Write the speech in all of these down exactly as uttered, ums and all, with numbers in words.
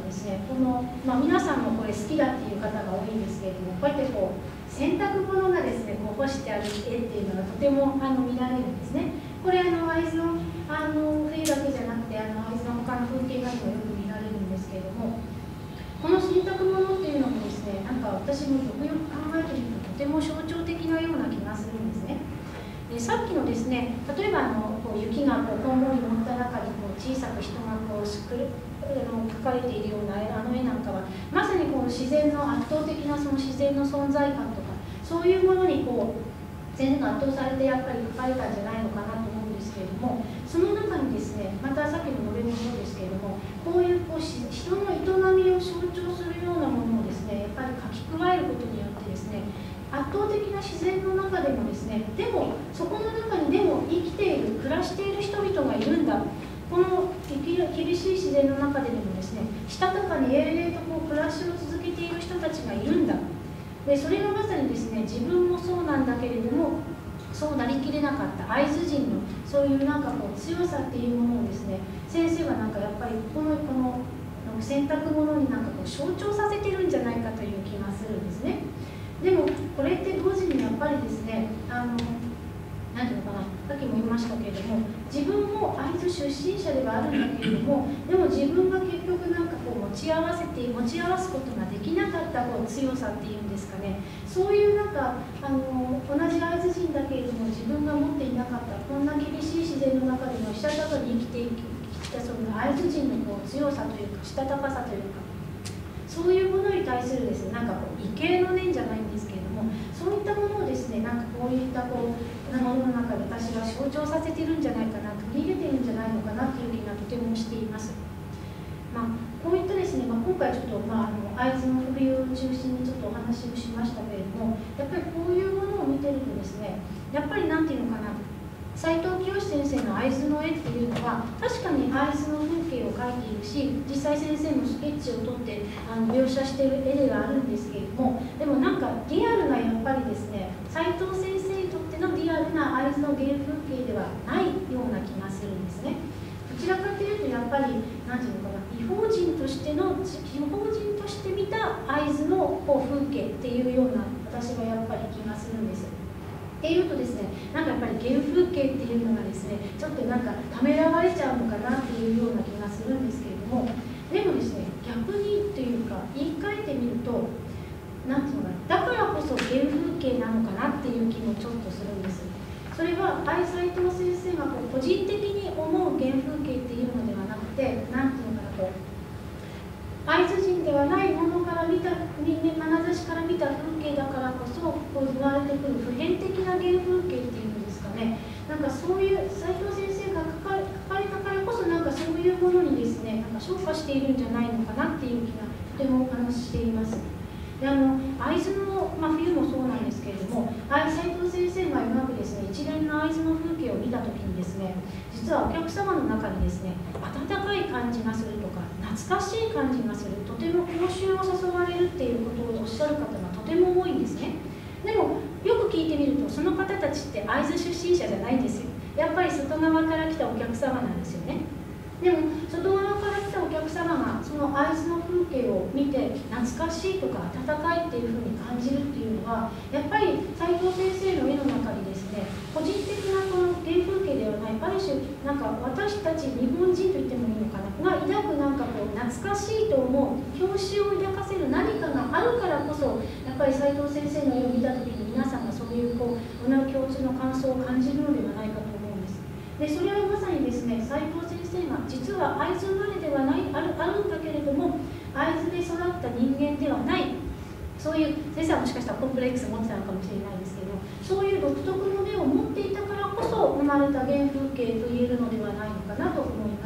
ですね、この、まあ、皆さんもこれ好きだっていう方が多いんですけれども、こうやってこう洗濯物がですねこう干してある絵っていうのがとてもあの見られるんですね。これあの会津のあの冬だけじゃなくてあの会津の他の風景画にもよく見られるんですけれども、この洗濯物っていうのもですね、なんか私もよくよく考えてみるととても象徴的なような気がするんですね。でさっきのですね、例えばあのこう雪がこうこんもり乗った中にこう小さく人がこうすくる描かれているようなあの絵なんかは、まさにこう自然の圧倒的なその自然の存在感とか、そういうものにこう全然圧倒されてやっぱり描かれたんじゃないのかなと思うんですけれども、その中にですね、またさっきののれんもそうですけれども、こういうこう人の営みを象徴するようなものをですね、やっぱり書き加えることによってですね、圧倒的な自然の中でもですね、でもそこの中にでも生きている、暮らしている人々がいるんだ。この厳しい自然の中ででもですね、したたかに永遠とこう暮らしを続けている人たちがいるんだ。でそれがまさにですね、自分もそうなんだけれども、そうなりきれなかった会津人のそういうなんかこう強さっていうものをですね、先生はなんかやっぱりこのこの洗濯物になんかこう象徴させてるんじゃないかという気がするんですね。でもこれって同時にやっぱりですね、あの何ていうのかな、さっきも言いましたけれども、自分も会津出身者ではあるんだけれども、でも自分が結局なんかこう持ち合わせて持ち合わすことができなかったこう強さっていうんですかね、そういうなんかあの同じ会津人だけれども自分が持っていなかったこんな厳しい自然の中でもしたたかに生きてきたその会津人のこう強さというかしたたかさというか、そういうものに対するですね、なんかこう畏敬の念じゃないんですけれども、そういったものをですね、なんかこういったこうものの中で私は象徴させてるんじゃないかな、取り入れてるんじゃないのかなという気がとてもしています。まあ、こういったですね、まあ、今回ちょっと、まあ、あの会津の冬を中心にちょっとお話をしましたけれども、やっぱりこういうものを見てるとですね、やっぱりなんていうのかな、斉藤清先生の会津の絵っていうのは確かに会津の風景を描いているし、実際先生もスケッチを取ってあの描写している絵ではあるんですけれども、でもなんかリアルなやっぱりですね、斉藤先生にとってのリアルな会津の原風景ではないような気がするんですね。どちらかというとやっぱり何ていうのかな、異邦人としての異邦人として見た会津のこう風景っていうような私はやっぱり気がするんです。っていうとですね、なんかやっぱり原風景っていうのがですね、ちょっとなんかためらわれちゃうのかなっていうような気がするんですけれども、でもですね、逆にというか言い換えてみると、なんていうのかな、だからこそ原風景なのかなっていう気もちょっとするんです。それは愛斉藤先生がこう個人的に思う原風景っていうのではなくて、なんていうのかな、こう会津人ではないものから見た人間眼差しから見た風景だからこそこう生まれてくる普遍的な原風景っていうんですかね、なんかそういう斉藤先生が書かれたからこそ、なんかそういうものにですね、なんか昇華しているんじゃないのかなっていう気がとてもお話ししています。であの会津の、まあ、冬もそうなんですけれども、斉藤先生がうまくですね、一連の会津の風景を見たときにですね、実はお客様の中にですね、温かい感じがするとか懐かしい感じがする、とても口臭を誘われるっていうことをおっしゃる方がとても多いんですね。でもよく聞いてみると、その方たちって会津出身者じゃないんですよ。やっぱり外側から来たお客様なんですよね。でも外側から来たお客様がその会津の風景を見て懐かしいとか温かいっていうふうに感じるっていうのは、やっぱり斉藤先生の絵の中にですね、個人的なこの原風景ではない、ある種なんか私たち日本人と言ってもいいのかなが抱くなんかこう懐かしいと思う、郷愁を抱かせる何かがあるからこそ、やっぱり斉藤先生の絵を見た時に皆さんがそういうこう同じ共通の感想を感じるのではないかと思うんです。でそれはまさにですね、斉藤先生が実は会津生まれではないあるあるんだけれども、会津で育った人間ではない、そういう先生はもしかしたらコンプレックスを持ってたのかもしれないですけど、そういう独特の目を持っていたからこそ生まれた原風景と言えるのではないのかなと思います。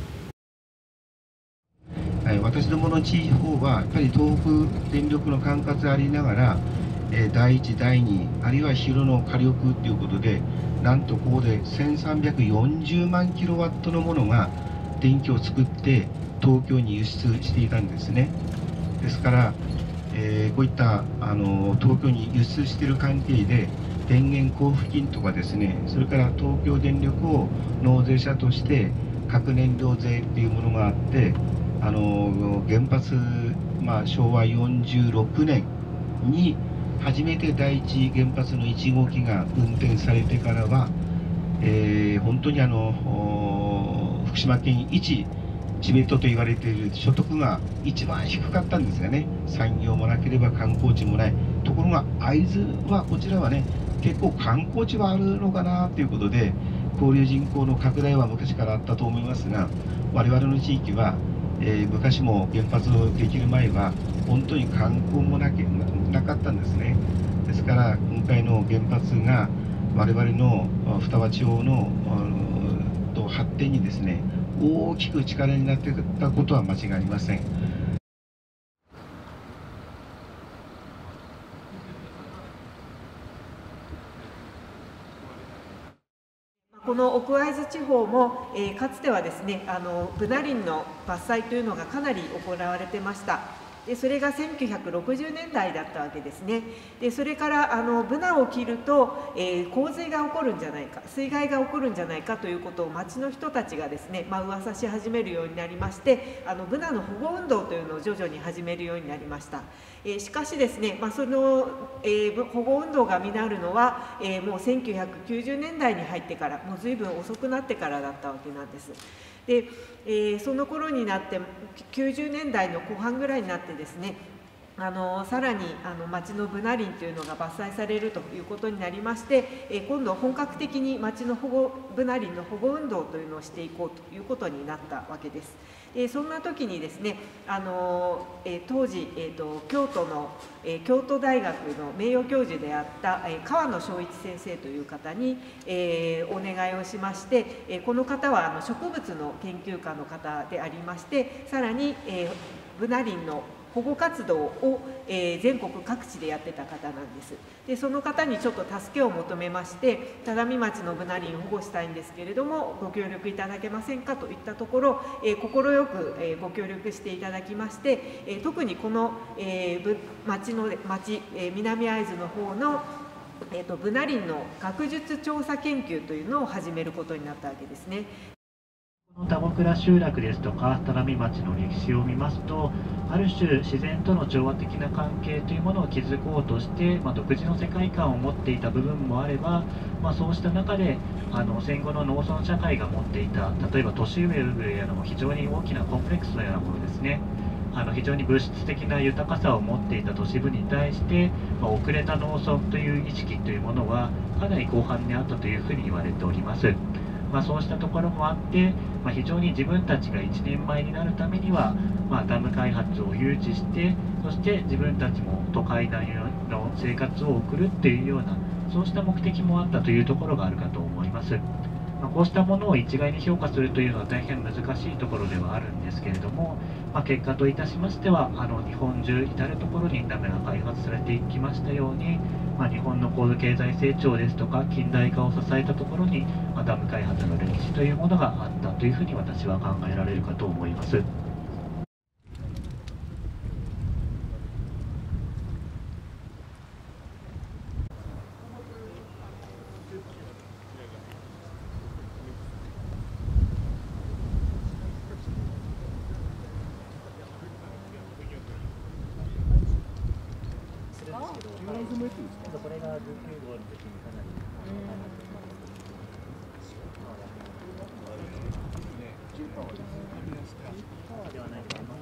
はい、私どもの地方はやっぱり東北電力の管轄でありながら、えー、だいいち、だいに、あるいは昼の火力ということで、なんとここでせんさんびゃくよんじゅうまんキロワットのものが電気を作って東京に輸出していたんですね。ですから、えー、こういったあの東京に輸出している関係で電源交付金とかですね、それから東京電力を納税者として核燃料税っていうものがあって、 あの原発、まあ、しょうわよんじゅうろくねんに初めて第一原発のいち号機が運転されてからは、えー、本当にあの福島県一チベットと言われている所得が一番低かったんですがね、産業もなければ観光地もない。ところが会津はこちらはね、結構観光地はあるのかなということで、交流人口の拡大は昔からあったと思いますが、我々の地域は、えー、昔も原発をできる前は本当に観光もなけなかったんですね。ですから今回の原発が我々の双葉地方のと発展にですね、大きく力になっていたことは間違いありません。 この奥会津地方も、えー、かつてはですね、あのブナ林の伐採というのがかなり行われてました。でそれがせんきゅうひゃくろくじゅうねんだいだったわけですね。でそれからあのブナを切ると、えー、洪水が起こるんじゃないか、水害が起こるんじゃないかということを町の人たちがですね、まあ噂し始めるようになりまして、あのブナの保護運動というのを徐々に始めるようになりました。えー、しかしですね、まあ、その、えー、保護運動が実るのは、えー、もうせんきゅうひゃくきゅうじゅうねんだいに入ってから、もう随分遅くなってからだったわけなんです。で、えー、その頃になってきゅうじゅうねんだいのこう半ぐらいになってですね、あのさらにあの町のブナ林というのが伐採されるということになりまして、えー、今度本格的に町の保護ブナ林の保護運動というのをしていこうということになったわけです。えー、そんな時にですね、あのえー、当時、えーと、京都の、えー、京都大学の名誉教授であった、えー、川野正一先生という方に、えー、お願いをしまして、えー、この方はあの植物の研究家の方でありまして、さらに、えー、ブナ林の保護活動を、えー、全国各地でやってた方なんです。でその方にちょっと助けを求めまして、只見町のブナ林を保護したいんですけれどもご協力いただけませんかといったところ、えー、快く、えー、ご協力していただきまして、えー、特にこの、えー、町の町、えー、南会津の方のえー、とブナ林の学術調査研究というのを始めることになったわけですね。 田子倉集落ですとか只見町の歴史を見ますと、ある種自然との調和的な関係というものを築こうとして、まあ、独自の世界観を持っていた部分もあれば、まあ、そうした中であの戦後の農村社会が持っていた、例えば都市部への非常に大きなコンプレックスのようなものですね、あの非常に物質的な豊かさを持っていた都市部に対して、まあ、遅れた農村という意識というものはかなり広範にあったというふうに言われております。まあ、そうしたところもあって、まあ、非常に自分たちが一人前になるためには、まあ、ダム開発を誘致して、そして自分たちも都会内の生活を送るっていうような、そうした目的もあったというところがあるかと思います。まあ、こうしたものを一概に評価するというのは大変難しいところではあるんですけれども、まあ、結果といたしましては、あの日本中至る所にダムが開発されていきましたように、まあ、日本の高度経済成長ですとか近代化を支えたところに、まあ、ダム開発の歴史というものがあったというふうに私は考えられるかと思います。これがじゅうきゅうごうの時にかなりではないかな。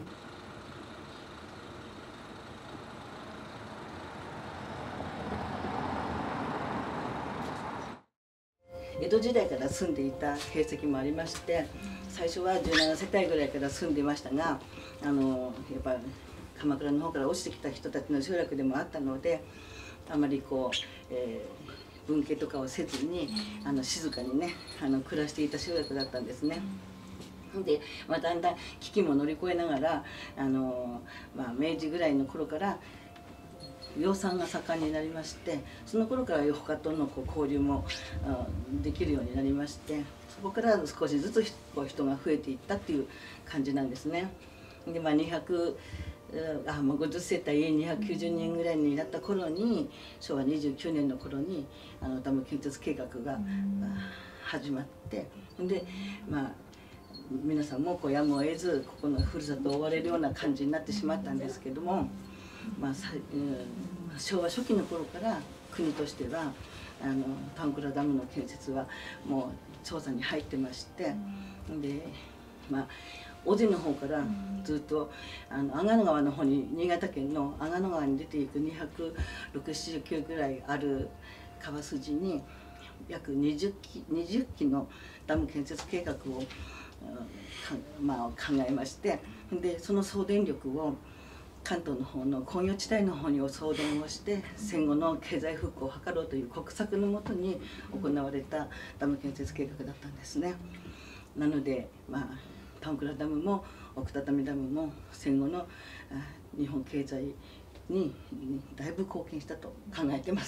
江戸時代から住んでいた形跡もありまして、最初はじゅうななせたいぐらいから住んでいましたが、あのやっぱ鎌倉の方から落ちてきた人たちの集落でもあったので、あまりこう、えー、分家とかをせずにあの静かにねあの暮らしていた集落だったんですね。で、まあ、だんだん危機も乗り越えながらあの、まあ、明治ぐらいの頃から養蚕が盛んになりまして、その頃から他とのこう交流もできるようになりまして、そこから少しずつこう人が増えていったっていう感じなんですね。で、まあ、にひゃくあもうごじゅっせたいにひゃくきゅうじゅうにんぐらいになった頃に、しょうわにじゅうきゅうねんの頃にあのダム建設計画が始まって、でまあ皆さんもこうやむを得ずここのふるさとを追われるような感じになってしまったんですけども、まあさうん、昭和初期の頃から国としてはあのタンクラダムの建設はもう調査に入ってまして、でまあ小瀬の方からずっとあの阿賀野川の方に、新潟県の阿賀野川に出ていくにひゃくろくじゅうななキロぐらいある川筋に約にじゅっきにじゅっきのダム建設計画を、まあ、考えまして、でその送電力を関東の方の工業地帯の方に送電をして戦後の経済復興を図ろうという国策のもとに行われたダム建設計画だったんですね。なので、まあ、タンクラダムも奥只見ダムも戦後の日本経済にだいぶ貢献したと考えてます。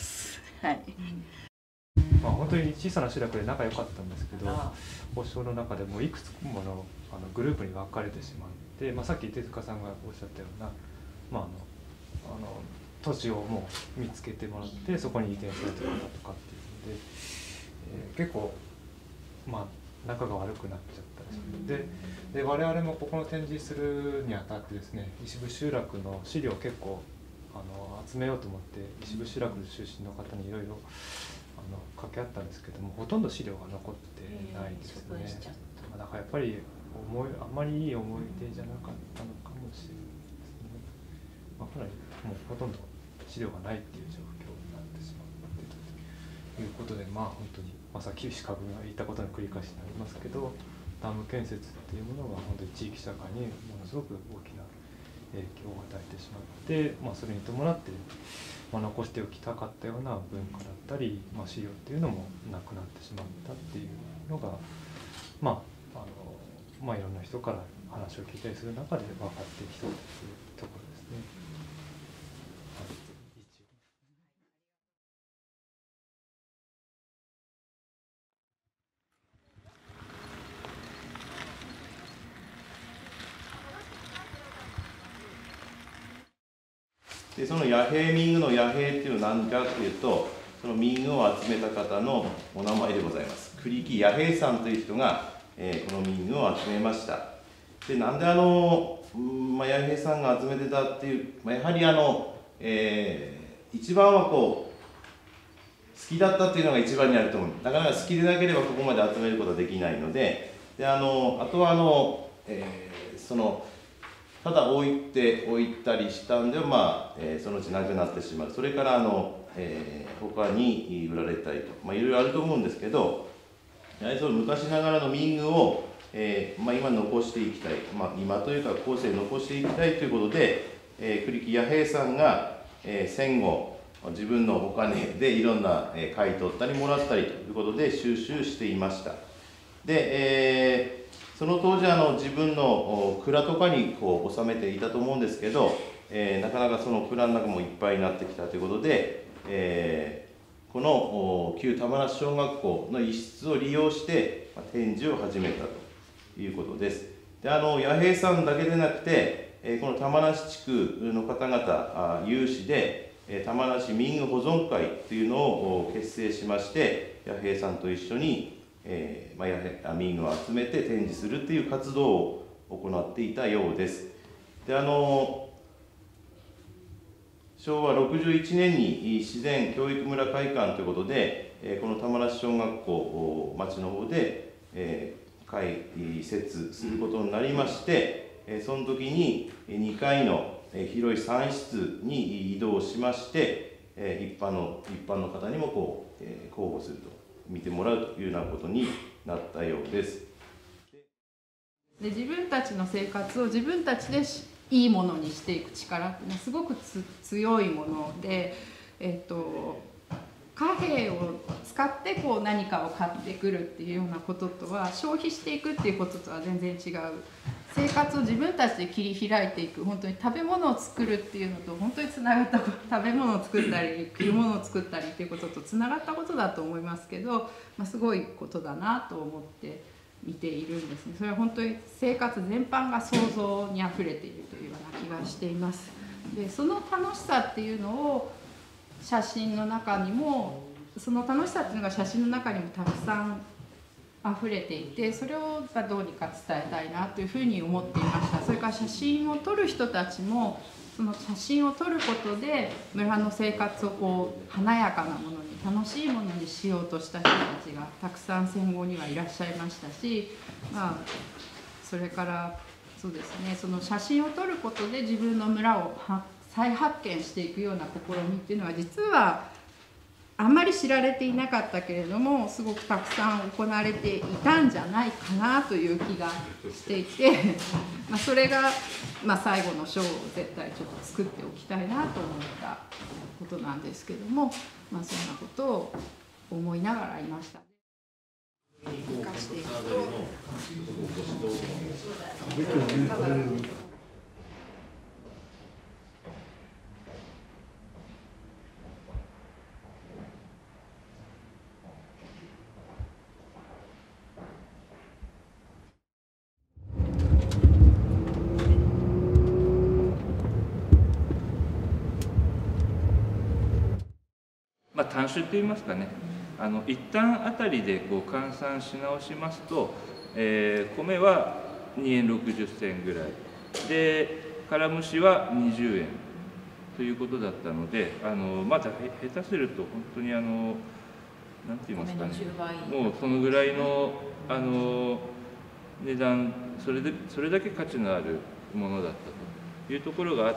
はい。 まあ、本当に小さな集落で仲良かったんですけど、保証の中でもいくつものあのグループに分かれてしまって、まあ、さっき手塚さんがおっしゃったような、まあ、あのあの土地をもう見つけてもらってそこに移転されてる方とかっていうので、えー、結構まあ仲が悪くなっちゃったりするので、で我々もここの展示するにあたってですね、石部集落の資料を結構あの集めようと思って石部集落出身の方にいろいろあの掛け合ったんですけども、ほとんど資料が残ってないですね。だからやっぱり思いあんまりいい思い出じゃなかったのかもしれないですね。まあ、かなりもうほとんど資料がないっていう状況になってしまっていたということで、まあ本当に、まあ、さっき石川君が言ったことの繰り返しになりますけど、ダム建設っていうものが本当に地域社会にものすごく大きな影響を与えてしまって、まあ、それに伴って、まあ、残しておきたかったような文化だったり、まあ、資料っていうのもなくなってしまったっていうのが、まああのまあ、いろんな人から話を聞いたりする中で分かってきたというところですね。はい、 でその野兵民具の野兵っていうのは何かっていうと、その民具を集めた方のお名前でございます。栗木弥平さんという人が、えー、この民具を集めました。でなんであの、まあ、弥平さんが集めてたっていう、まあ、やはりあの、えー、一番はこう好きだったっていうのが一番にあると思う。なかなか好きでなければここまで集めることはできないので、であのあとはあの、えー、そのただ置いて置いたりしたんでは、まあえー、そのうちなくなってしまう。それからあの、えー、他に売られたりと、まあ、いろいろあると思うんですけど、やはりその昔ながらの民具を、えーまあ、今残していきたい、まあ、今というか後世残していきたいということで、えー、栗木弥平さんが、えー、戦後自分のお金でいろんな、えー、買い取ったりもらったりということで収集していました。で、えーその当時あの自分の蔵とかにこう収めていたと思うんですけど、えー、なかなかその蔵の中もいっぱいになってきたということで、えー、この旧玉梨小学校の一室を利用して展示を始めたということです。であの弥平さんだけでなくて、えー、この玉梨地区の方々有志で玉梨民具保存会というのを結成しまして、弥平さんと一緒にえーまあ、民具を集めて展示するという活動を行っていたようです。であの昭和ろくじゅういちねんに自然教育村会館ということで、えー、この玉梨小学校町の方で、えー、開設することになりまして、えー、その時ににかいの広いさん室に移動しまして、えー、一般の一般の方にもこう、えー、公募すると。見てもらうというようなことになったようです。 で自分たちの生活を自分たちでいいものにしていく力っていうのはすごくつ強いもので、えっと、貨幣を使ってこう何かを買ってくるっていうようなこととは消費していくっていうこととは全然違う。生活を自分たちで切り開いていく、本当に食べ物を作るっていうのと本当につながったこと、食べ物を作ったり着るものを作ったりっていうこととつながったことだと思いますけど、まあ、すごいことだなと思って見ているんですね。それは本当に生活全般が想像にあふれているというような気がしています。でその楽しさっていうのを写真の中にも、その楽しさっていうのが写真の中にもたくさん溢れていて、それをどうにか伝えたいなというふうに思っていました。それから写真を撮る人たちもその写真を撮ることで村の生活をこう華やかなものに楽しいものにしようとした人たちがたくさん戦後にはいらっしゃいましたし、まあ、それからそうですね、その写真を撮ることで自分の村を再発見していくような試みっていうのは実はあんまり知られていなかったけれども、すごくたくさん行われていたんじゃないかなという気がしていてまあそれが、まあ、最後の章を絶対ちょっと作っておきたいなと思ったことなんですけども、まあ、そんなことを思いながらいました。生かしていくとまあ、単種といいますかね、あの一旦あたりでこう換算し直しますと、えー、米はにえんろくじゅっせんぐらいで、からむしはにじゅうえんということだったので、あのまだ下手すると本当にあのなんて言いますかね、もうそのぐらいのあの値段、それでそれだけ価値のあるものだったというところがあって、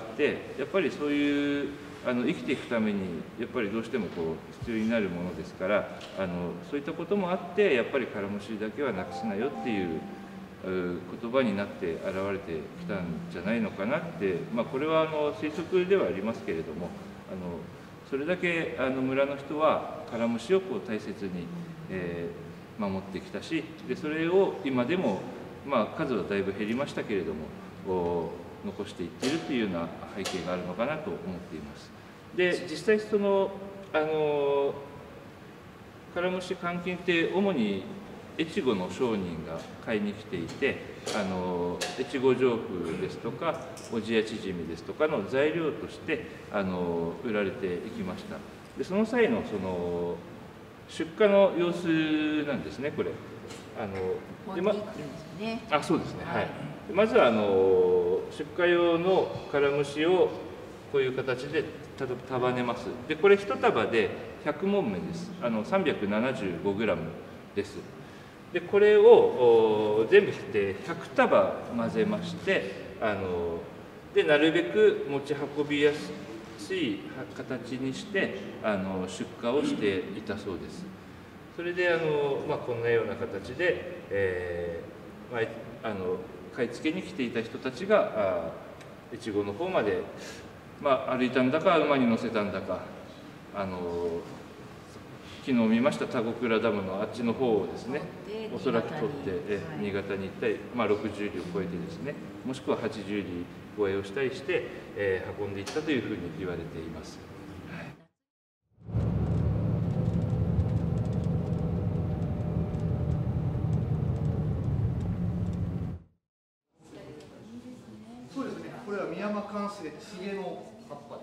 やっぱりそういうあの生きていくためにやっぱりどうしてもこう必要になるものですから、あのそういったこともあってやっぱりからむしだけはなくすなよっていう言葉になって現れてきたんじゃないのかなって、まあ、これはあの推測ではありますけれども、あのそれだけあの村の人はからむしをこう大切に、えー、守ってきたし、でそれを今でも、まあ、数はだいぶ減りましたけれども残していっているというような背景があるのかなと思っています。で実際そのあのからむし換金って主に越後の商人が買いに来ていて、あの越後上布ですとか小千谷縮みですとかの材料としてあの売られていきました。でその際のその出荷の様子なんですね、これ。あのでまあそうですね、はい。まずはあの出荷用のからむしをこういう形で束ねます。でこれ一束でひゃくもんめです。あの さんびゃくななじゅうごグラム です。でこれを全部でひゃくたば混ぜまして、あのでなるべく持ち運びやすい形にしてあの出荷をしていたそうです。それであの、まあ、こんなような形で、えーまあ、あの買い付けに来ていた人たちが越後の方まで、まあ、歩いたんだか馬に乗せたんだか、あの昨日見ました田子倉ダムのあっちの方をですね、おそらく取ってえ新潟に行ったり、まあ、ろくじゅうりを超えてですね、もしくははちじゅうり超えをしたりして、えー、運んでいったというふうに言われています。 そうですね。これはミヤマカンスレツゲの葉っぱです。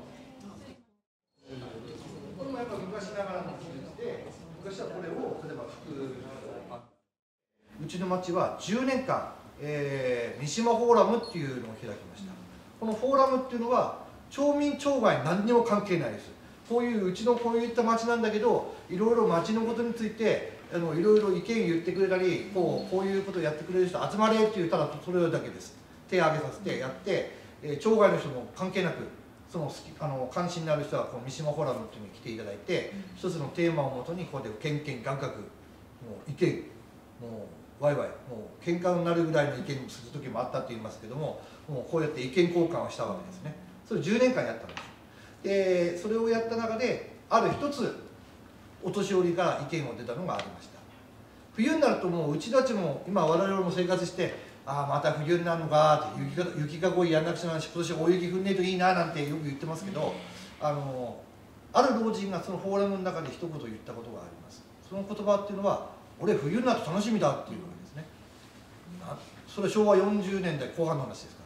これもやっぱ昔ながらの技術で、昔はこれを例えば服、うちの町はじゅうねんかん、えー、三島フォーラムっていうのを開きました。このフォーラムっていうのは町民町外何にも関係ないです。こういううちのこういった町なんだけど、いろいろ町のことについてあのいろいろ意見言ってくれたり、こうこういうことをやってくれる人集まれって言ったらそれだけです。手を挙げさせてやって、えー、町外の人も関係なく、その好きあの関心のある人はこの三島フォーラムっていうのに来ていただいて、うん、一つのテーマをもとにここでけんけんがんがく、もう意見、もうワイワイ、もう喧嘩になるぐらいの意見をする時もあったって言いますけども、もうこうやって意見交換をしたわけですね。それじゅうねんかんやったんです。でそれをやった中である一つお年寄りから意見を出たのがありました。冬になるともううちたちも今我々も生活して、ああまた冬になるのかって、雪が雪がこいやんなくちゃなし、今年大雪降んねえといいななんてよく言ってますけど、あのある老人がそのフォーラムの中で一言言ったことがあります。その言葉っていうのは、俺冬になると楽しみだっていうわけですね。それはしょうわよんじゅうねんだいこう半の話ですから、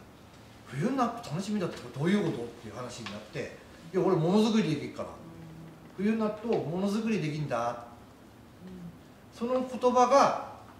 冬になると楽しみだってどういうことっていう話になって、いや俺ものづくりできるから、冬になるとものづくりできるんだ、その言葉が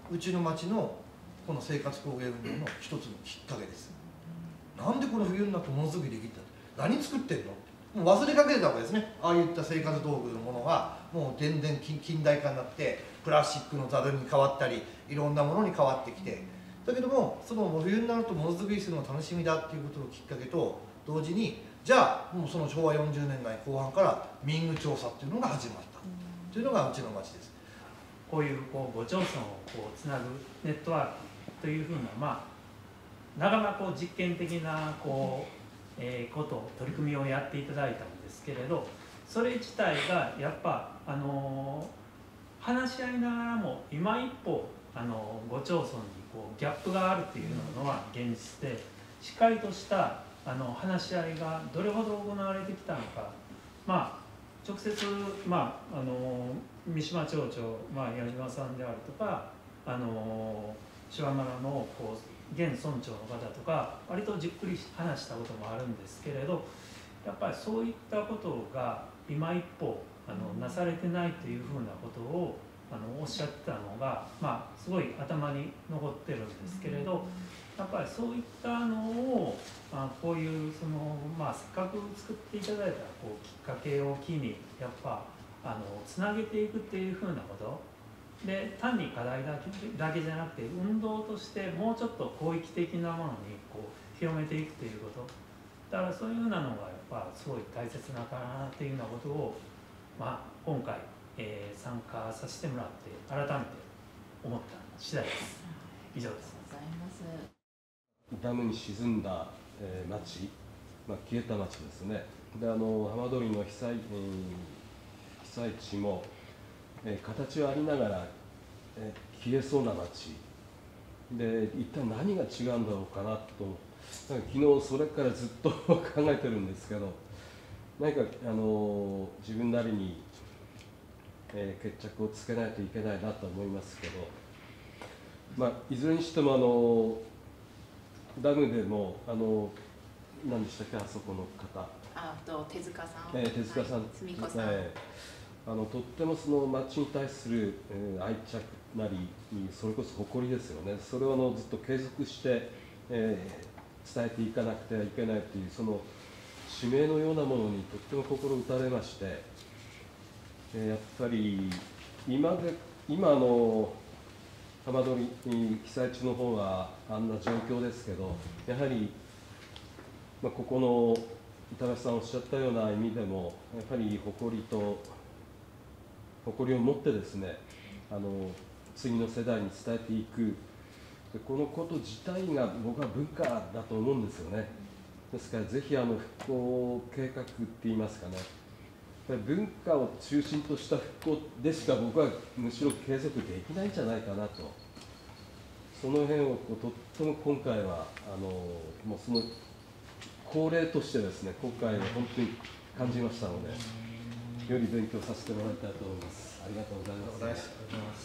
うちの町のこの生活工芸運動の一つのきっかけです。なんでこの冬になってものづくりできたって何作ってんの、もう忘れかけてたわけですね。ああいった生活道具のものがもう全然近代化になってプラスチックのざるに変わったりいろんなものに変わってきて、だけどもその冬になるとものづくりするのが楽しみだっていうことのきっかけと同時に、じゃあもうそのしょうわよんじゅうねんだいこう半から民具調査っていうのが始まったというのがうちの町です。 こういうこうご町村をこうつなぐネットワークというふうな、まあ、なかなかこう実験的なこう、えー、こと取り組みをやっていただいたんですけれど、それ自体がやっぱ、あのー、話し合いながらも今一歩、あのー、ご町村にこうギャップがあるっていうのは現実で、しっかりとしたあの話し合いがどれほど行われてきたのか、まあ直接、まあ、あの三島町長、まあ、矢島さんであるとか、あの手話村のこう現村長の方とか割とじっくり話したこともあるんですけれど、やっぱりそういったことが今一歩あのなされてないというふうなことをあのおっしゃってたのが、まあ、すごい頭に残ってるんですけれど、やっぱりそういったのをあこういうその、まあ、せっかく作っていただいたこうきっかけを機にやっぱあのつなげていくっていうふうなことで、単に課題だけ、だけじゃなくて運動としてもうちょっと広域的なものにこう広めていくということ、だからそういうふうなのがやっぱすごい大切なかなっていうようなことを、まあ、今回、えー、参加させてもらって改めて思った次第です。以上です。 ダムに沈んだ、えー、町、まあ、消えた町ですね。で、あの浜通りの被災、えー、被災地も、えー、形はありながら、えー、消えそうな町で、一体何が違うんだろうかなと、なんか昨日それからずっと考えてるんですけど、何かあの自分なりに、えー、決着をつけないといけないなと思いますけど、まあ、いずれにしてもあのダムでもあの何でしたっけ、あそこの方、 あと手塚さん、 えー、手塚さん、 すみこさん、 えー、あのとってもその町に対する、えー、愛着なり、それこそ誇りですよね。それをあのずっと継続して、えー、伝えていかなくてはいけないというその使命のようなものにとっても心打たれまして、えー、やっぱり今で今あの浜通り被災地の方はあんな状況ですけど、やはり、まあ、ここの板橋さんおっしゃったような意味でもやっぱり誇りと誇りを持ってですね、あの次の世代に伝えていく、でこのこと自体が僕は文化だと思うんですよね。ですからぜひあの復興計画っていいますかね、文化を中心とした復興でしか僕はむしろ継続できないんじゃないかなと、その辺をとっても今回はあのもうその恒例としてですね、今回は本当に感じましたので、より勉強させてもらいたいと思います。ありがとうございます。ありがとうございます。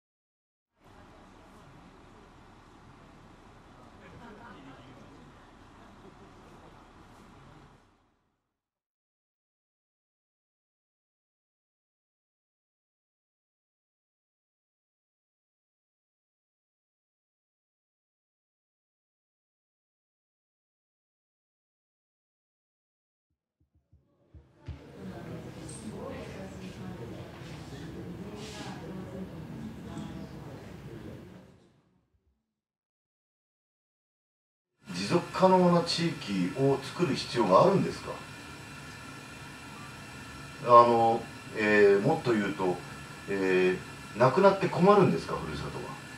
持続可能な地域を作る必要があるんですか。あの、えー、もっと言うと、えー、なくなって困るんですか、ふるさと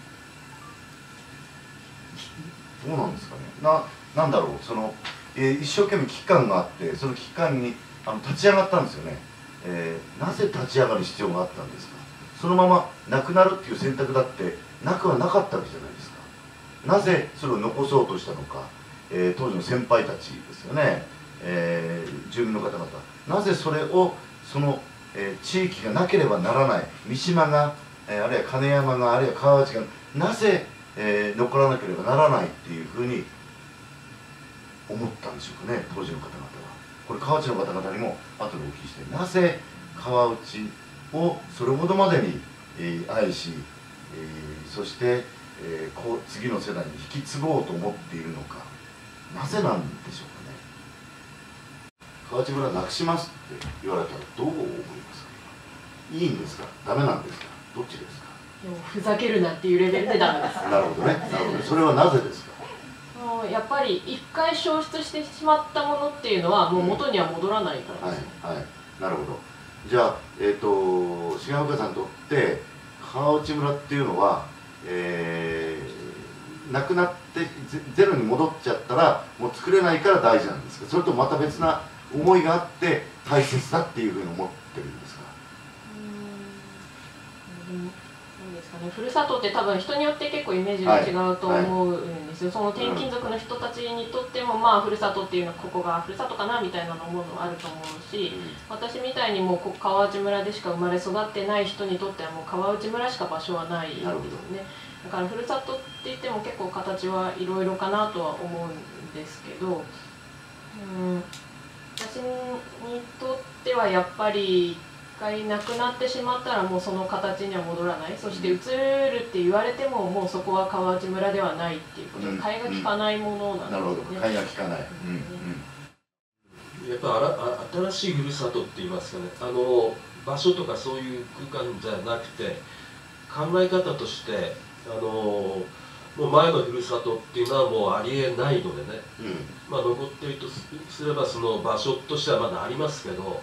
は。どうなんですかね。な、なんだろう、その、えー、一生懸命危機感があって、その危機感にあの立ち上がったんですよね。えー、なぜ立ち上がる必要があったんですか。そのままなくなるっていう選択だってなくはなかったわけじゃないですか。なぜそれを残そうとしたのか、えー、当時の先輩たちですよね、えー、住民の方々、なぜそれをその、えー、地域がなければならない、三島が、えー、あるいは金山が、あるいは川内がなぜ、えー、残らなければならないっていうふうに思ったんでしょうかね、当時の方々は。これ川内の方々にも後でお聞きして、なぜ川内をそれほどまでに、えー、愛し、 えー、そして、えー、こう次の世代に引き継ごうと思っているのか、なぜなんでしょうかね。河内村なくしますって言われたらどう思いますか。いいんですか、ダメなんですか、どっちですか。 でもふざけるなっていうレベルでダメです。 なるほどね、なるほど。それはなぜですか。 もうやっぱり一回消失してしまったものっていうのはもう元には戻らないからです、 うん、はい、はい、なるほど。じゃあ、えっ、ー、と重岡さんにとって河内村っていうのは、えー、なくなってゼロに戻っちゃったらもう作れないから大事なんですか、それとまた別な思いがあって大切だっていうふうに思ってるんですか。 ふるさとって多分人によって結構イメージが違うと思うんですよ、はいはい、その転勤族の人たちにとってもまあふるさとっていうのはここがふるさとかなみたいなのもあると思うし、うん、私みたいにもう川内村でしか生まれ育ってない人にとってはもう川内村しか場所はないですよね。だからふるさとって言っても結構形はいろいろかなとは思うんですけど、うん、私にとってはやっぱり一回なくなってしまったらもうその形には戻らない、そして移るって言われてももうそこは河内村ではないっていうことで、替えが利かないものなんですね。なるほど、 替えが利かない。 やっぱあら新しいふるさとって言いますかね、あの場所とかそういう空間じゃなくて考え方としてあのもう前のふるさとっていうのはもうありえないのでね、うん、まあ残っているとすればその場所としてはまだありますけど、うん、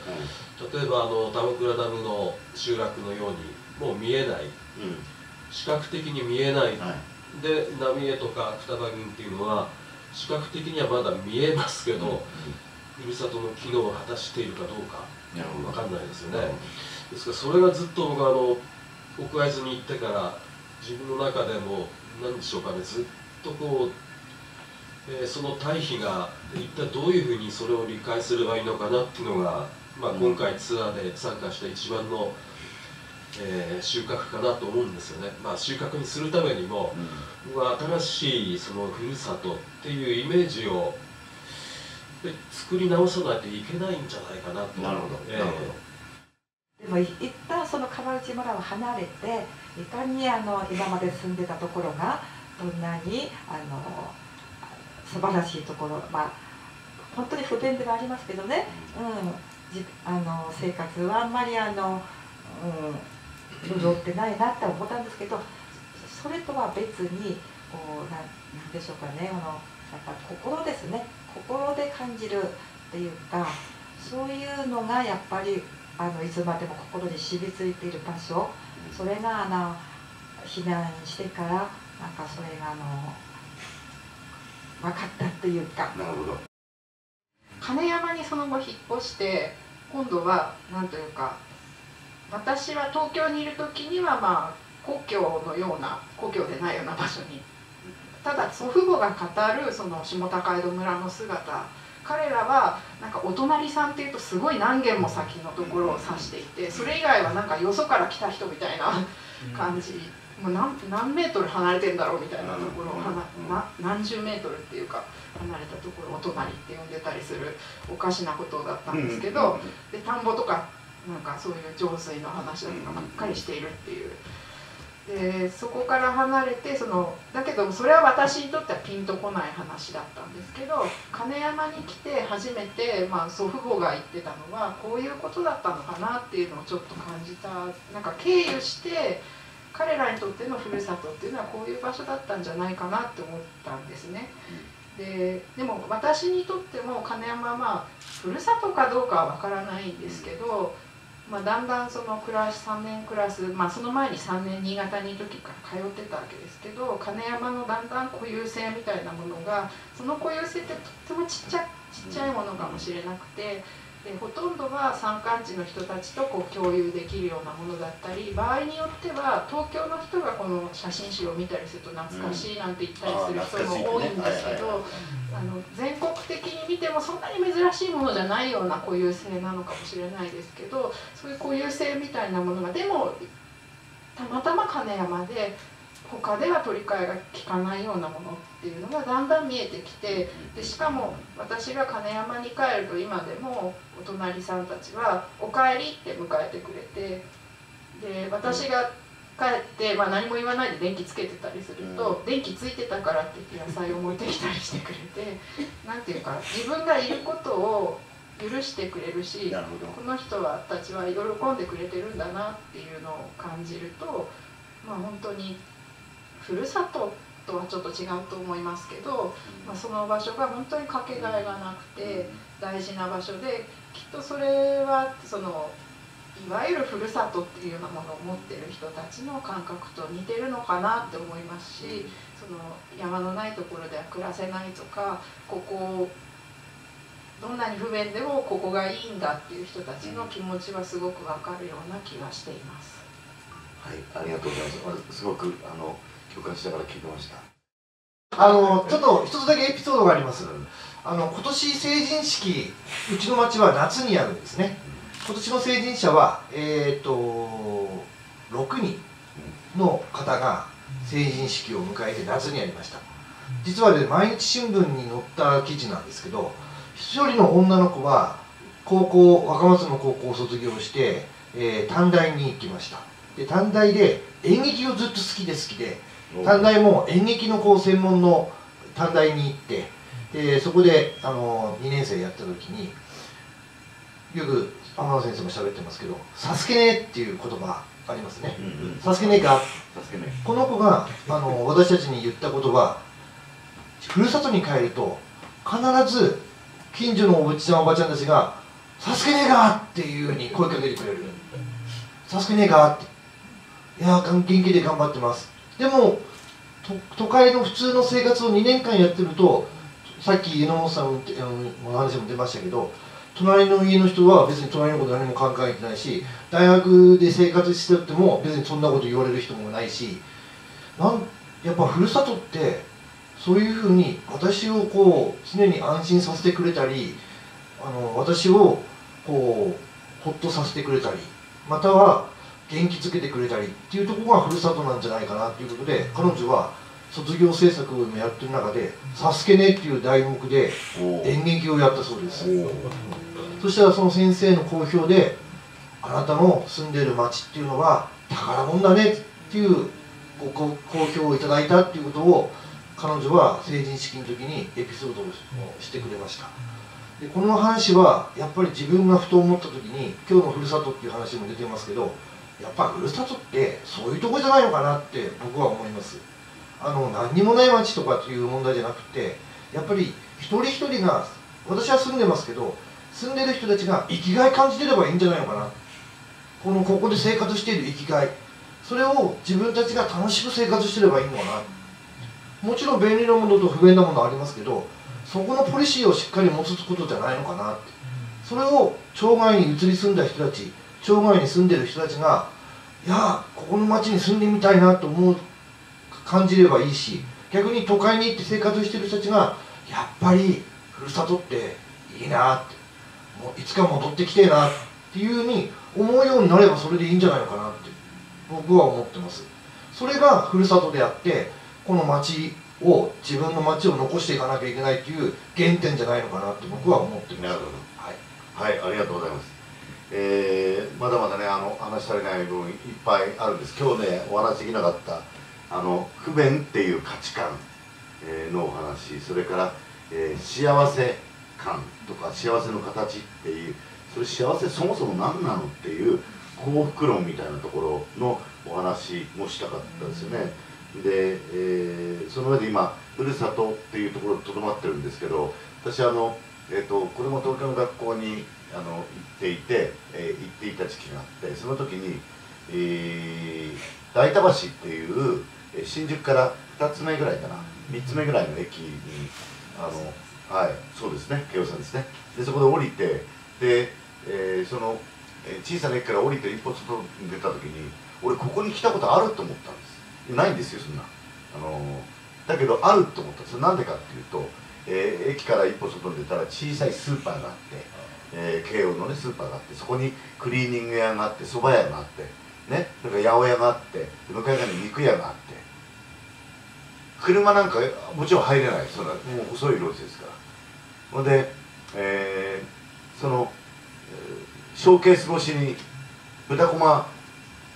例えばあの田倉ダムの集落のようにもう見えない、うん、視覚的に見えない、はい、で浪江とか双葉郡っていうのは視覚的にはまだ見えますけど、うんうん、ふるさとの機能を果たしているかどうか分かんないですよね。ですからそれがずっと僕はあの奥会津に行ってから自分の中でも何でしょうかね、ずっとこう、えー、その対比が一体どういうふうにそれを理解すればいいのかなっていうのが、まあ、今回ツアーで参加した一番の、えー、収穫かなと思うんですよね。まあ、収穫にするためにも、うん、僕は新しいそのふるさとっていうイメージを作り直さないといけないんじゃないかなと。なるほど、えー、なるほど。 でも一旦その川内村を離れていかにあの今まで住んでたところがどんなにあの素晴らしいところ、まあ本当に不便ではありますけどね、うん、じあの生活はあんまりあの、うん、潤ってないなって思ったんですけど、それとは別にこうななんでしょうかね、あのやっぱ心ですね、心で感じるっていうか、そういうのがやっぱりあのいつまでも心に染みついている場所、それがあの避難してからなんかそれがあの分かったっていうか。 なるほど。 金山にその後引っ越して今度は何というか、私は東京にいる時にはまあ故郷のような故郷でないような場所に、ただ祖父母が語るその下高井戸村の姿、彼らはなんかお隣さんっていうとすごい何軒も先のところを指していて、それ以外はなんかよそから来た人みたいな感じ、もう 何, 何メートル離れてんだろうみたいなところをな何十メートルっていうか離れたところをお隣って呼んでたりするおかしなことだったんですけど、で田んぼとかなんかそういう浄水の話だとかばっかりしているっていう。でそこから離れてそのだけどそれは私にとってはピンとこない話だったんですけど、金山に来て初めて、まあ、祖父母が言ってたのはこういうことだったのかなっていうのをちょっと感じた。なんか経由して彼らにとってのふるさとっていうのはこういう場所だったんじゃないかなって思ったんですね。で, でも私にとっても金山はまあふるさとかどうかはわからないんですけど、まあ、だんだんそのクラスさんねんクラス、まあ、その前にさんねん新潟にいる時から通ってたわけですけど、金山のだんだん固有性みたいなものが、その固有性ってとってもちっちゃちっちゃいものかもしれなくて、でほとんどは山間地の人たちとこう共有できるようなものだったり、場合によっては東京の人がこの写真集を見たりすると懐かしいなんて言ったりする人も多いんですけど、全国的に見てもそんなに珍しいものじゃないような固有性なのかもしれないですけど、そういう固有性みたいなものがでもたまたま金山で他では取り替えが利かないようなものっていうのがだんだん見えてきて、でしかも私が金山に帰ると今でもお隣さんたちは「おかえり」って迎えてくれて、で私が帰って、まあ、何も言わないで電気つけてたりすると、うん、電気ついてたからって言って野菜を持ってきたりしてくれてなんていうか自分がいることを許してくれるし、この人はたちは喜んでくれてるんだなっていうのを感じると、まあ、本当にふるさととはちょっと違うと思いますけど、まあ、その場所が本当にかけがえがなくて大事な場所で、きっとそれはそのいわゆるふるさとっていうようなものを持ってる人たちの感覚と似てるのかなって思いますし、その山のないところでは暮らせないとか、ここどんなに不便でもここがいいんだっていう人たちの気持ちはすごくわかるような気がしています。 はい、ありがとうございます。すごくあの共感しながら聞いてました。 あのちょっと一つだけエピソードがあります。あの今年成人式、うちの町は夏にやるんですね。今年の成人者はえっとろくにんの方が成人式を迎えて夏にやりました。実はね、毎日新聞に載った記事なんですけど、一人の女の子は高校、若松の高校を卒業して、えー、短大に行きました。で短大で演劇をずっと好きで好きで、短大も演劇のこう専門の短大に行って、でそこであのにねん生やった時によく天野先生も喋ってますけど「サスケね」っていう言葉ありますね。「サスケねが」この子があの私たちに言ったことは、ふるさとに帰ると必ず近所のおじちゃんおばちゃんたちが「サスケねが」っていうふうに声かけてくれる。「サスケねが」って。いや元気で頑張ってます。でも都会の普通の生活をにねんかんやってると、さっき榎本さんの話も出ましたけど、隣の家の人は別に隣のこと何も考えてないし、大学で生活してても別にそんなこと言われる人もないし、なんやっぱふるさとってそういうふうに私をこう常に安心させてくれたり、あの私をこうほっとさせてくれたり、または元気づけてくれたりっていうところがふるさとなんじゃないかなということで、彼女は卒業制作をやってる中で「サスケね」っていう題目で演劇をやったそうです。そしたらその先生の好評で「あなたの住んでる町っていうのは宝物だね」っていうご好評をいただいたっていうことを、彼女は成人式の時にエピソードをしてくれました。でこの話はやっぱり自分がふと思った時に、今日のふるさとっていう話も出てますけど、やっぱふるさとってそういうとこじゃないのかなって僕は思います。あの何にもない町とかっていう問題じゃなくて、やっぱり一人一人が、私は住んでますけど、住んでる人たちが生きがい感じてればいいんじゃないのかな。このここで生活している生きがい、それを自分たちが楽しく生活してればいいのかな。もちろん便利なものと不便なものありますけど、そこのポリシーをしっかり持つことじゃないのかなって。それを町外に移り住んだ人たち、町外に住んでる人たちが、いやここの町に住んでみたいなと思う感じればいいし、逆に都会に行って生活してる人たちがやっぱりふるさとっていいなって、もういつか戻ってきてえなっていうふうに思うようになればそれでいいんじゃないのかなって僕は思ってます。それがふるさとであって、この町を自分の町を残していかなきゃいけないっていう原点じゃないのかなって僕は思ってます。なるほど。 はい、はい、ありがとうございます。えー、まだまだね、あの話し足りない部分いっぱいあるんです。今日ねお話できなかったあの不便っていう価値観のお話、それから、えー、幸せ感とか幸せの形っていう、それ幸せそもそも何なのっていう幸福論みたいなところのお話もしたかったですよね。で、えー、その上で今ふるさとっていうところにとどまってるんですけど、私あの、えー、とこれも東京の学校にあの行っていて、えー、行っていた時期があって、その時に、えー、大田橋っていう新宿からふたつめぐらいかな、みっつめぐらいの駅にあの、はい、そうですね、慶応さんですね。でそこで降りて、で、えー、その、えー、小さな駅から降りて一歩外に出た時に、俺ここに来たことあると思ったんです。ないんですよそんな。あのー、だけどあると思ったんです。なんでかっていうと、えー、駅から一歩外に出たら小さいスーパーがあって、えー、慶応のねスーパーがあって、そこにクリーニング屋があって、蕎麦屋があってね、それから八百屋があって、向かい側に肉屋があって、車なんかもちろん入れない、そんなもう細い路地ですから。ほんで、えー、その、えー、ショーケース越しに豚こま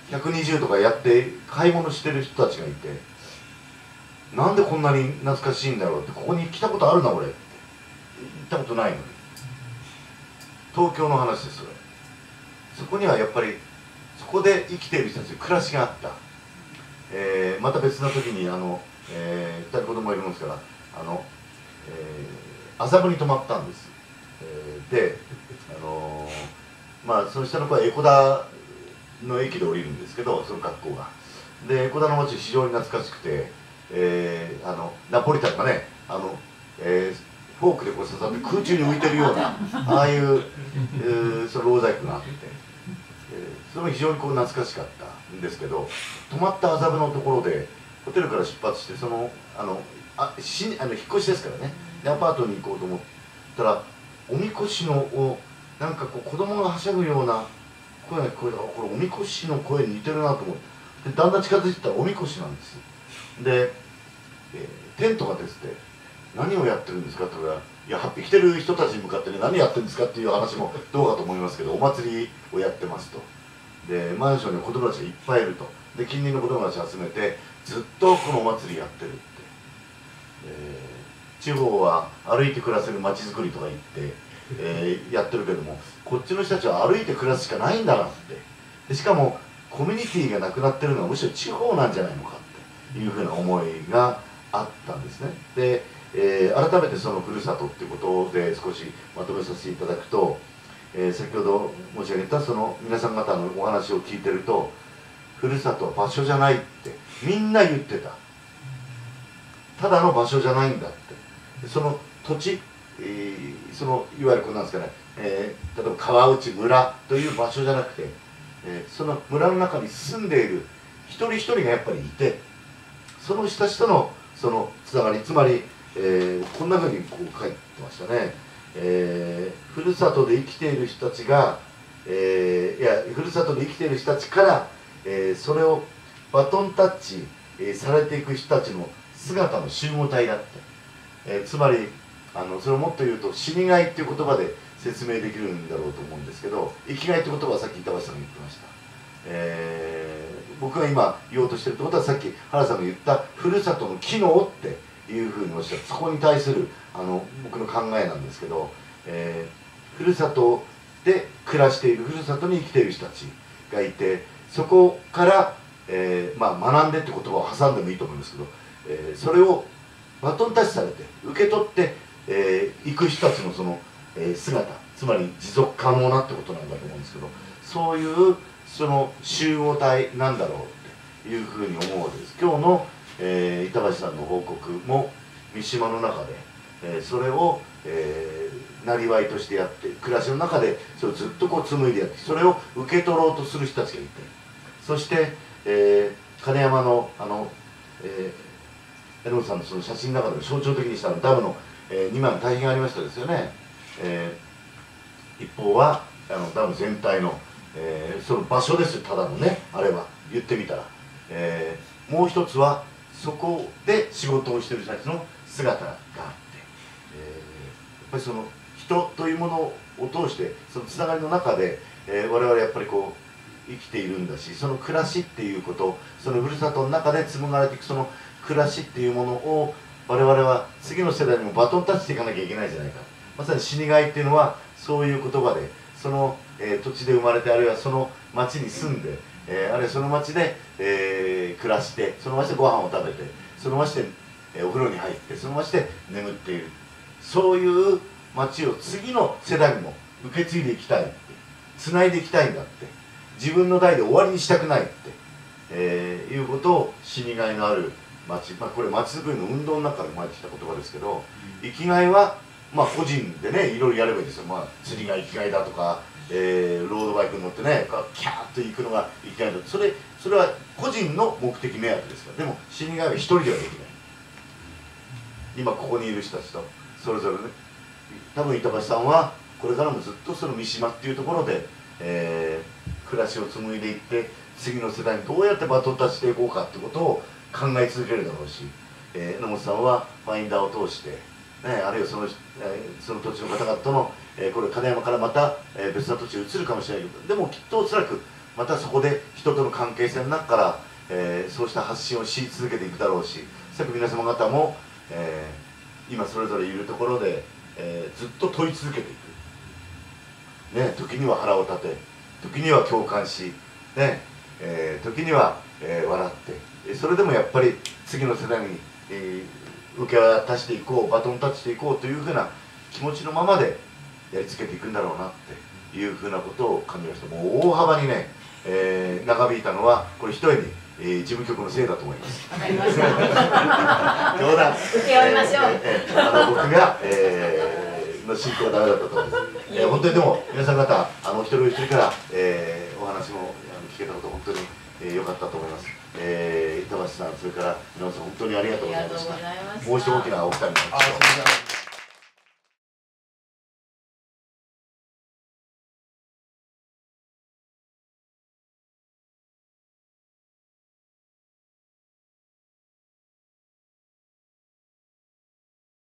ひゃくにじゅうとかやって買い物してる人たちがいて、なんでこんなに懐かしいんだろうって、ここに来たことあるな俺って、行ったことないのに、東京の話です。それそこにはやっぱりそこで生きている人たちの暮らしがあった。えー、また別な時にあの、えー、ふたり子供がいるもんですから、あの、えー、麻布に泊まったんです。えー、で、あのー、まあその下の子は江古田の駅で降りるんですけど、その学校が。で江古田の街非常に懐かしくて、えー、あのナポリタンがね、あの、えー、フォークでこう刺さって空中に浮いてるようなああいう、えー、そのろう細工があって、えー、それも非常にこう懐かしかったんですけど、泊まった麻布のところでホテルから出発して、そのあのあしあの引っ越しですからね、でアパートに行こうと思ったら、おみこしのおなんかこう子供がはしゃぐような声が聞こえた。これおみこしの声に似てるなと思って、でだんだん近づいてったらおみこしなんです。で、えー、テントが出てて、何をやってるんですかって言ったら、いや来てる人たちに向かってね、何やってるんですかっていう話もどうかと思いますけど、お祭りをやってますと。でマンションに子供たちがいっぱいいると。で近隣の子供たち集めてずっとこのお祭りやってるって、えー、地方は歩いて暮らせる街づくりとか言って、えー、やってるけども、こっちの人たちは歩いて暮らすしかないんだなって。でしかもコミュニティがなくなってるのはむしろ地方なんじゃないのかっていうふうな思いがあったんですね。で、えー、改めてそのふるさとっていうことで少しまとめさせていただくと、えー、先ほど申し上げたその皆さん方のお話を聞いてると、ふるさとは場所じゃないってみんな言ってた。ただの場所じゃないんだって。その土地、えー、そのいわゆるこんなんですかね、えー、例えば川内村という場所じゃなくて、えー、その村の中に住んでいる一人一人がやっぱりいて、その人たちとのそのつながり、つまり、えー、こんなふうにこう書いてましたね。えー、ふるさとで生きている人たちが、えー、いやふるさとで生きている人たちから、えー、それをバトンタッチ、えー、されていく人たちの姿の集合体だって、えー、つまりあのそれをもっと言うと死にがいっていう言葉で説明できるんだろうと思うんですけど、生きがいって言葉はさっき板橋さんが言ってました。えー、僕が今言おうとしてるってことは、さっき原さんが言ったふるさとの機能っていうふうにおっしゃって、そこに対するあの僕の考えなんですけど、えー、ふるさとで暮らしている、ふるさとに生きている人たちがいて、そこから、えーまあ、学んでって言葉を挟んでもいいと思いますけど、えー、それをバトンタッチされて受け取って、えー、行く人たちのその、えー、姿、つまり持続可能なってことなんだと思うんですけど、そういうその集合体なんだろうっていうふうに思うわけです。今日の、えー、板橋さんの報告も三島の中で、えー、それを、えー、なりわいとしてやって、暮らしの中でそれをずっとこう紡いでやって、それを受け取ろうとする人たちがいて、そして、えー、金山のあの、えー、榎本さんのその写真の中でも象徴的にしたのダムの、えー、にまいの対比がありましたですよね。えー、一方はあのダム全体の、えー、その場所ですよ、ただのね、あれは言ってみたら、えー、もう一つはそこで仕事をしている人たちの姿があって、えー、やっぱりその人というものを通してそのつながりの中で、えー、我々やっぱりこう生きているんだし、その暮らしっていうこと、そのふるさとの中で紡がれていくその暮らしっていうものを我々は次の世代にもバトンタッチしていかなきゃいけないじゃないか。まさに死にがいっていうのはそういう言葉で、その、えー、土地で生まれて、あるいはその町に住んで、えー、あるいはその町で、えー、暮らして、その町でご飯を食べて、その町で、えー、お風呂に入って、その町で眠っている、そういう町を次の世代にも受け継いでいきたいって、つないでいきたいんだって、自分の代で終わりにしたくないって、えー、いうことを死にがいのある町、まあ、これ町づくりの運動の中で生まれてきた言葉ですけど、生きがいはまあ個人でね、いろいろやればいいですよ。まあ釣りが生きがいだとか、えー、ロードバイクに乗ってねキャーッと行くのが生きがいだと、それそれは個人の目的目当てですから。でも死にがいは一人ではできない。今ここにいる人たちとそれぞれね、多分板橋さんはこれからもずっとその三島っていうところで、えー、暮らしを紡いでいって、次の世代にどうやってバトンタッチしていこうかってことを考え続けるだろうし、えー、榎本さんはファインダーを通して、ね、あるいはその、えー、その土地の方々との、えー、これ金山からまた、えー、別な土地に移るかもしれないけど、でもきっとおそらくまたそこで人との関係性の中から、えー、そうした発信をし続けていくだろうし、さっき皆様方も、えー、今それぞれいるところで、えー、ずっと問い続けていく、ね、時には腹を立て、時には共感し、ねえー、時には、えー、笑って、それでもやっぱり次の世代に、えー、受け渡していこう、バトンタッチしていこうというふうな気持ちのままでやり続けていくんだろうなっていうふうなことを感じました。もう大幅にね、えー、長引いたのはこれ一重に、えー、事務局のせいだと思います。 わかりました。 冗談。 受け負いましょう。 えーえー、あの僕が、えー、の進行がダメだったと思います。えー、本当にでも皆さん方あの一人一人から、えー、お話もあの聞けたこと本当に良、えー、かったと思います。えー、板橋さん、それから皆さん本当にありがとうございました。もう一度大きなお二人の。